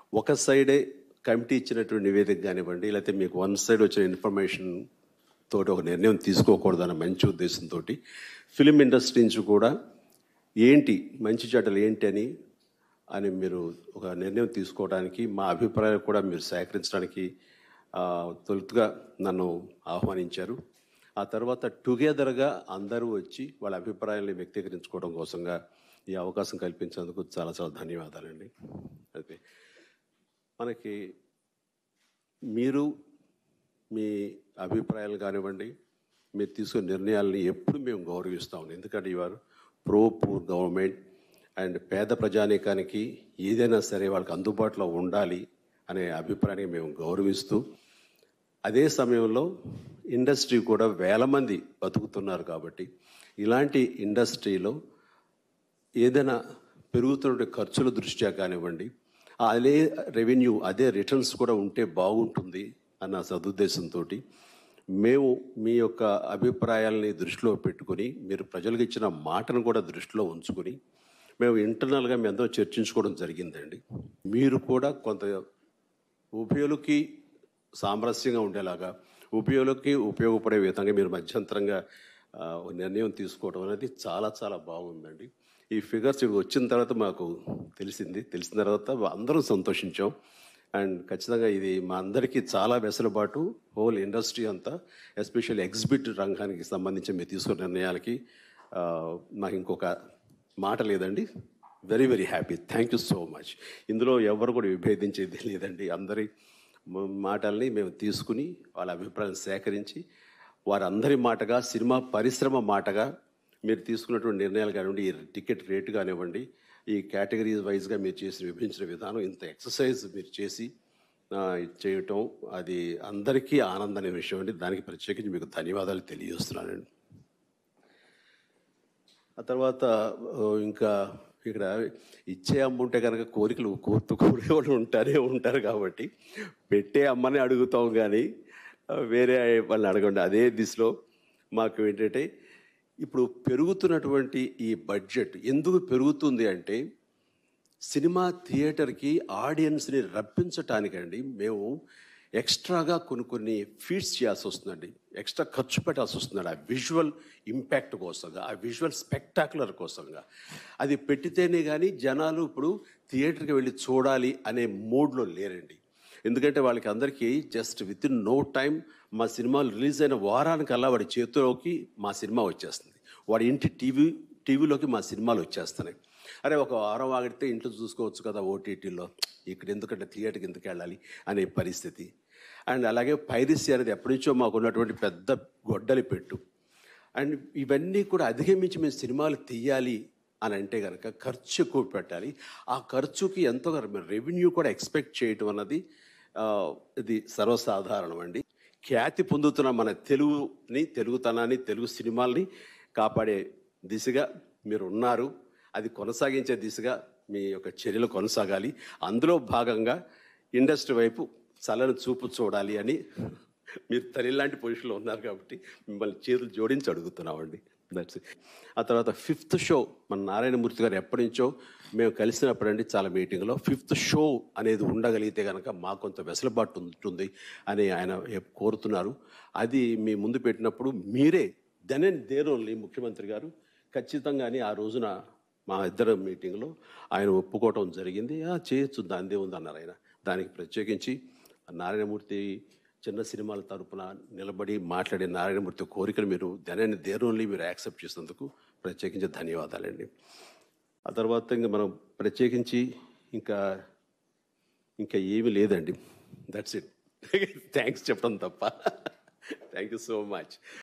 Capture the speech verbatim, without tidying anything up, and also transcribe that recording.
ఒక సైడే కమిటీ ఇచ్చినటువంటి నివేదిక కానివ్వండి, లేకపోతే మీకు వన్ సైడ్ వచ్చిన ఇన్ఫర్మేషన్ తోటి ఒక నిర్ణయం తీసుకోకూడదన్న మంచి ఉద్దేశంతో ఫిలిం ఇండస్ట్రీ నుంచి కూడా ఏంటి మంచి చెడ్డలు ఏంటి అని అని మీరు ఒక నిర్ణయం తీసుకోవడానికి, మా అభిప్రాయాలు కూడా మీరు సేకరించడానికి తొలుతుగా నన్ను ఆహ్వానించారు. ఆ తర్వాత టుగెదర్గా అందరూ వచ్చి వాళ్ళ అభిప్రాయాన్ని వ్యక్తీకరించుకోవడం కోసంగా ఈ అవకాశం కల్పించినందుకు చాలా చాలా ధన్యవాదాలండి. అయితే మనకి మీరు మీ అభిప్రాయాలు కానివ్వండి, మీరు తీసుకునే నిర్ణయాలని ఎప్పుడు మేము గౌరవిస్తాం. ఎందుకంటే ఇవారు ప్రో పూర్ గవర్నమెంట్ అండ్ పేద ప్రజానీకానికి ఏదైనా సరే వాళ్ళకి అందుబాటులో ఉండాలి అనే అభిప్రాయాన్ని మేము గౌరవిస్తూ, అదే సమయంలో ఇండస్ట్రీ కూడా వేల మంది బతుకుతున్నారు కాబట్టి ఇలాంటి ఇండస్ట్రీలో ఏదైనా పెరుగుతున్న ఖర్చుల దృష్ట్యా కానివ్వండి, అదే రెవెన్యూ అదే రిటర్న్స్ కూడా ఉంటే బాగుంటుంది అన్న సదుద్దేశంతో మేము మీ యొక్క అభిప్రాయాలని దృష్టిలో పెట్టుకొని, మీరు ప్రజలకు ఇచ్చిన మాటను కూడా దృష్టిలో ఉంచుకొని మేము ఇంటర్నల్గా మేము ఎంతో చర్చించుకోవడం జరిగిందండి. మీరు కూడా కొంత ఉభయులకి సామరస్యంగా ఉండేలాగా, ఉభయులకి ఉపయోగపడే విధంగా మీరు మధ్యంతరంగా నిర్ణయం తీసుకోవడం అనేది చాలా చాలా బాగుందండి. ఈ ఫిగర్స్ ఇవి వచ్చిన తర్వాత మాకు తెలిసింది. తెలిసిన తర్వాత అందరం సంతోషించాం. అండ్ ఖచ్చితంగా ఇది మా అందరికీ చాలా వెసులుబాటు, హోల్ ఇండస్ట్రీ అంతా, ఎస్పెషల్లీ ఎగ్జిబిట్ రంగానికి సంబంధించి మీరు తీసుకున్న నిర్ణయాలకి నాకు ఇంకొక మాట లేదండి. Very very happy. Thank you so much. ఇందులో ఎవరు కూడా విభేదించేది లేదండి. అందరి మాటల్ని మేము తీసుకుని వాళ్ళ అభిప్రాయాలను సేకరించి వారందరి మాటగా, సినిమా పరిశ్రమ మాటగా మీరు తీసుకున్నటువంటి నిర్ణయాలు కానివ్వండి, ఈ టికెట్ రేటు కానివ్వండి, ఈ కేటగిరీస్ వైజ్గా మీరు చేసిన విభజించిన విధానం, ఇంత ఎక్సర్సైజ్ మీరు చేసి చేయటం అది అందరికీ ఆనందమైన విషయం అండి. దానికి ప్రత్యేకించి మీకు ధన్యవాదాలు తెలియజేస్తున్నానండి. ఆ తర్వాత ఇంకా ఇక్కడ ఇచ్చే అమ్మ ఉంటే కనుక కోరికలు కోర్తు కూడే వాళ్ళు ఉంటారే ఉంటారు కాబట్టి పెట్టే అమ్మని అడుగుతాం, కానీ వేరే వాళ్ళని అడగండి. అదే దిశలో మాకు ఏంటంటే ఇప్పుడు పెరుగుతున్నటువంటి ఈ బడ్జెట్ ఎందుకు పెరుగుతుంది అంటే, సినిమా థియేటర్కి ఆడియన్స్ని రప్పించటానికండి మేము ఎక్స్ట్రాగా కొన్ని కొన్ని ఫీడ్స్ చేయాల్సి వస్తుందండి. ఎక్స్ట్రా ఖర్చు పెట్టాల్సి వస్తుందండి ఆ విజువల్ ఇంపాక్ట్ కోసంగా, ఆ విజువల్ స్పెక్టాక్యులర్ కోసంగా. అది పెట్టితేనే కానీ జనాలు ఇప్పుడు థియేటర్కి వెళ్ళి చూడాలి అనే మూడ్లో లేరండి. ఎందుకంటే వాళ్ళకి అందరికీ just with in no time మా సినిమాలు రిలీజ్ అయిన వారానికల్లా వాడి చేతిలోకి మా సినిమా వచ్చేస్తుంది, వాడి ఇంటి టీవీ టీవీలోకి మా సినిమాలు వచ్చేస్తున్నాయి. అరే ఒక వారం ఆగితే ఇంట్లో చూసుకోవచ్చు కదా ఓటీటీలో, ఇక్కడ ఎందుకంటే థియేటర్కి ఎందుకు వెళ్ళాలి అనే పరిస్థితి. అండ్ అలాగే పైరసీ అనేది ఎప్పటి నుంచో మాకు ఉన్నటువంటి పెద్ద గొడ్డలి పెట్టు. అండ్ ఇవన్నీ కూడా అధిగమించి మేము సినిమాలు తీయాలి అని అంటే కనుక ఖర్చు ఎక్కువ పెట్టాలి. ఆ ఖర్చుకి ఎంతో రెవెన్యూ కూడా ఎక్స్పెక్ట్ చేయటం అన్నది ఇది సర్వసాధారణం అండి. ఖ్యాతి పొందుతున్న మన తెలుగుని, తెలుగుతనాన్ని, తెలుగు సినిమాల్ని కాపాడే దిశగా మీరు ఉన్నారు. అది కొనసాగించే దిశగా మీ యొక్క చర్యలు కొనసాగాలి. అందులో భాగంగా ఇండస్ట్రీ వైపు చల్లని చూపు చూడాలి అని మీరు తల్లి లాంటి పొజిషన్లో ఉన్నారు కాబట్టి మిమ్మల్ని చేతులు జోడించి అడుగుతున్నామండి. That's it. ఆ తర్వాత ఫిఫ్త్ షో మన నారాయణమూర్తి గారు ఎప్పటి నుంచో మేము కలిసినప్పుడండి చాలా మీటింగ్లో ఫిఫ్త్ షో అనేది ఉండగలిగితే కనుక మాకు కొంత వెసులుబాటు ఉంటుంది అని ఆయన కోరుతున్నారు. అది మీ ముందు పెట్టినప్పుడు మీరే దెన్ అండ్ దేర్ ఓన్లీ ముఖ్యమంత్రి గారు ఖచ్చితంగానే ఆ రోజున మా ఇద్దరు మీటింగ్లో ఆయన ఒప్పుకోవటం జరిగింది. చేయొచ్చు, దానిదే ఉంది అన్నారు ఆయన. దానికి ప్రత్యేకించి నారాయణమూర్తి చిన్న సినిమాల తరపున నిలబడి మాట్లాడే నారాయణమూర్తి కోరికను మీరు దెన్ దేర్ ఓన్లీ మీరు యాక్సెప్ట్ చేసినందుకు ప్రత్యేకించి ధన్యవాదాలండి. ఆ తర్వాత ఇంకా మనం ప్రత్యేకించి ఇంకా ఇంకా ఏమీ లేదండి. That's it. థ్యాంక్స్ చెప్పడం తప్ప. Thank you so much.